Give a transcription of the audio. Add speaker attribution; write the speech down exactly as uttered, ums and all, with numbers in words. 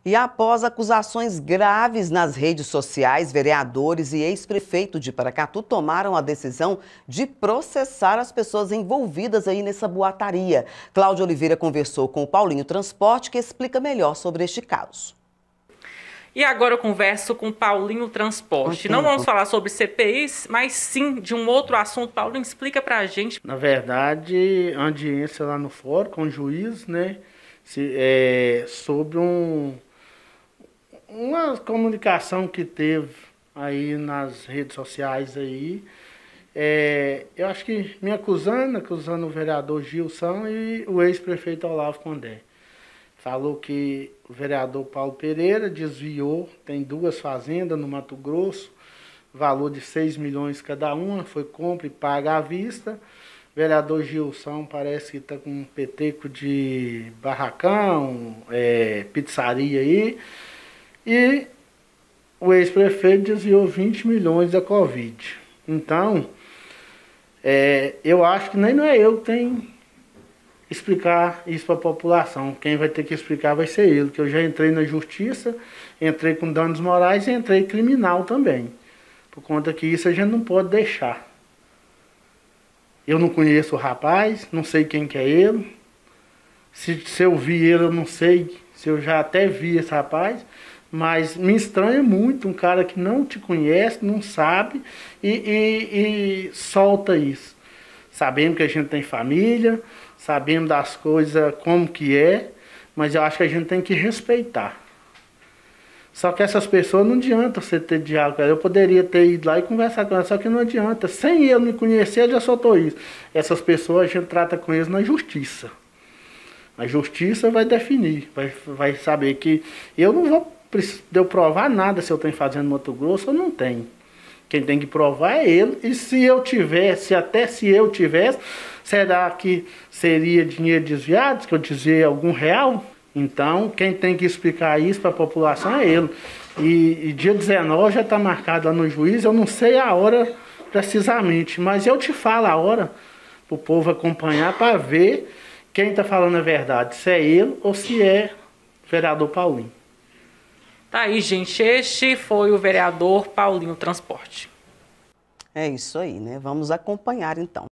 Speaker 1: E após acusações graves nas redes sociais, vereadores e ex-prefeito de Paracatu tomaram a decisão de processar as pessoas envolvidas aí nessa boataria. Cláudia Oliveira conversou com o Paulinho Transporte, que explica melhor sobre este caso.
Speaker 2: E agora eu converso com o Paulinho Transporte. Não vamos falar sobre C P Is, mas sim de um outro assunto. Paulinho, explica pra gente.
Speaker 3: Na verdade, audiência lá no fórum com o juiz, né, se, é, sobre um, uma comunicação que teve aí nas redes sociais aí. É, eu acho que me acusando, acusando o vereador Gilson e o ex-prefeito Olavo Condé. Falou que o vereador Paulo Pereira desviou, tem duas fazendas no Mato Grosso, valor de seis milhões cada uma, foi compra e paga à vista. O vereador Gilson parece que está com um peteco de barracão, é, pizzaria aí. E o ex-prefeito desviou vinte milhões da Covid. Então, é, eu acho que nem não é eu que tenho explicar isso para a população. Quem vai ter que explicar vai ser ele, que eu já entrei na justiça, entrei com danos morais e entrei criminal também. Por conta que isso a gente não pode deixar. Eu não conheço o rapaz, não sei quem que é ele. Se, se eu vi ele, eu não sei se eu já até vi esse rapaz. Mas me estranha muito um cara que não te conhece, não sabe e, e, e solta isso. Sabemos que a gente tem família, sabemos das coisas como que é, mas eu acho que a gente tem que respeitar. Só que essas pessoas não adianta você ter diálogo. Eu poderia ter ido lá e conversar com elas, só que não adianta. Sem ele me conhecer, ele já soltou isso. Essas pessoas a gente trata com eles na justiça. A justiça vai definir, vai, vai saber que eu não vou precisar eu provar nada se eu tenho fazenda no Mato Grosso ou não tenho. Quem tem que provar é ele. E se eu tivesse, até se eu tivesse, será que seria dinheiro desviado, que eu desviei algum real? Então, quem tem que explicar isso para a população é ele. E, e dia dezenove já está marcado lá no juiz, eu não sei a hora precisamente, mas eu te falo a hora para o povo acompanhar para ver quem está falando a verdade, se é ele ou se é o vereador Paulinho.
Speaker 2: Tá aí, gente. Este foi o vereador Paulinho Transporte.
Speaker 1: É isso aí, né? Vamos acompanhar então.